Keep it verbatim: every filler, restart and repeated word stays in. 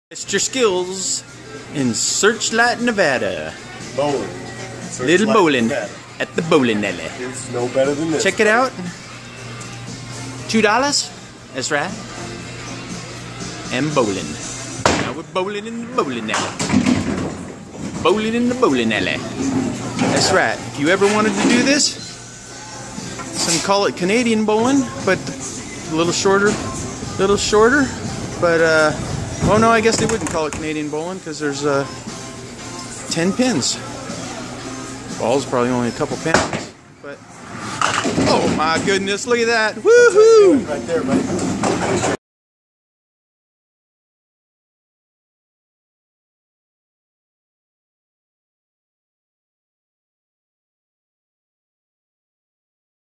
Test your skills in Searchlight, Nevada. Bowling. Little Searchlight, bowling Nevada. at the bowling alley. It's no better than this. Check it out. Two dollars. That's right. And bowling. Now we're bowling in the bowling alley. Bowling in the bowling alley. That's right. If you ever wanted to do this, some call it Canadian bowling, but a little shorter, little shorter. But uh, oh no, I guess they wouldn't call it Canadian bowling because there's uh, ten pins. Ball's probably only a couple pounds, but oh my goodness, look at that! Woohoo! Right there, buddy.